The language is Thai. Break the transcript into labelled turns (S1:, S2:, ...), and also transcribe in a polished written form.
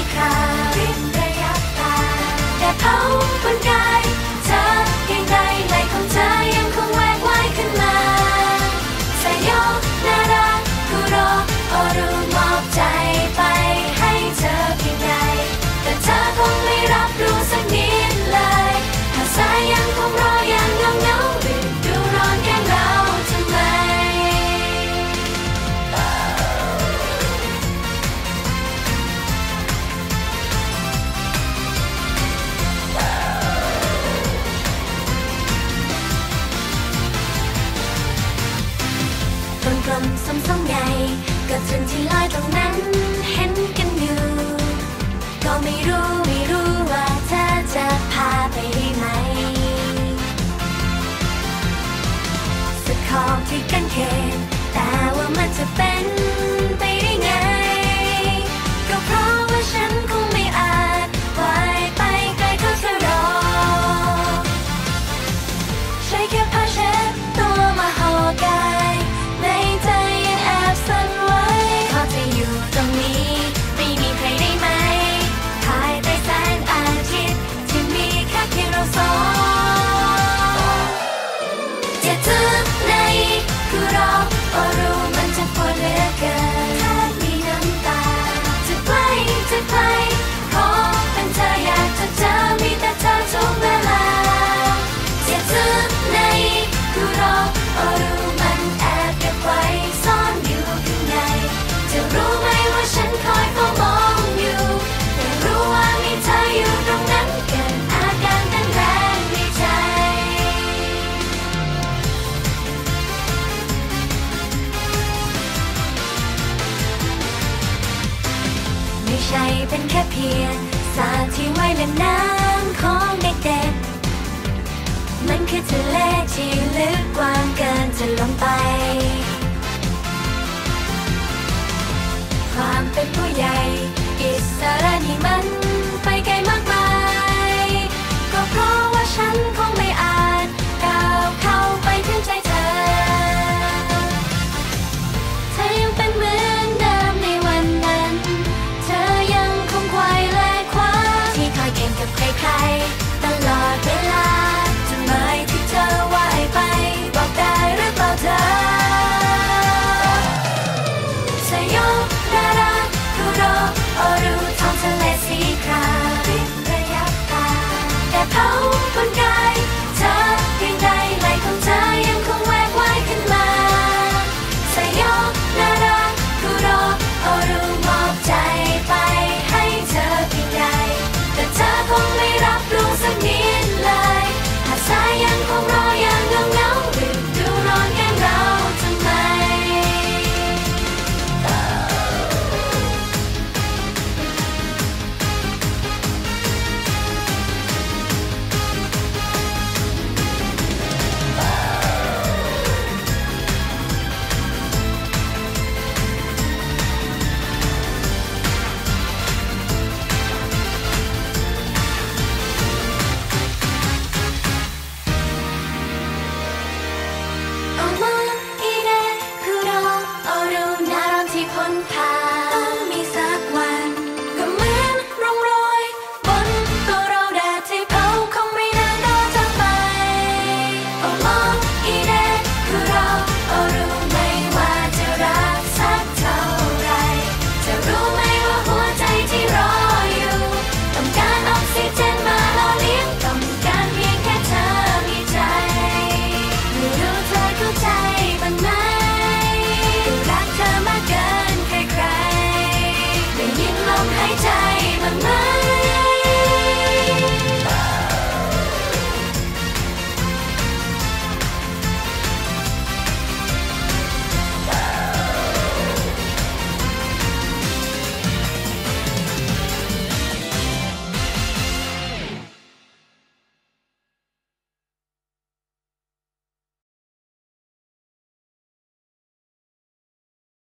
S1: คราวริบระยับตาแต่เผาบนกายเธอเพียงใดไหลของเธอยังคงแหวกว่ายขึ้นมาสยบน่ารักคุโรโอรุมอบใจไปให้เธอเพียงใดแต่เธอคงไม่รับรู้สักนิดเลยหากสายยังคงรออย่างเงาฤดูร้อนแกล้งเราทำไมกลมๆซ้ำๆไงกับจุดที่ลอยตรงนั้นเห็นกันอยู่ก็ไม่รู้ว่าเธอจะพาไปได้ไหมสุดขอบที่กันเขนแต่ว่ามันจะเป็นไปได้ไงก็เพราะว่าฉันคงไม่อาจปล่อยไปไกลเท่าเธอหรอกใช้แค่ผ้าเช็ดตัวมาห่อกายในใจยังแอบสั่นไหวขอจะอยู่ตรงนี้ไม่มีใครได้ไหมภายใต้แสงอาทิตย์ที่มีแค่เพียงเราสองจะเจอในคุโรโอรุมันจะปวดเหลือเกินถ้ามีน้ำตาจะใกล้ขอเป็นเธออยากจะเจอมีแต่เธอทุกเวลาจะเจอในคุโรโอรุมันแอบเก็บไว้ซ่อนอยู่ข้างในจะรู้ไหมว่าฉันคอยเฝ้ามองอยู่แต่รู้ว่ามีเธออยู่ตรงนั้นเกิดอาการเต้นแรงในใจไม่ใช่เป็นแค่เพียงสาที่ไว้เล่นน้ำของเด็กๆมันคือทะเลที่ลึกกว้างเกินจะลงไป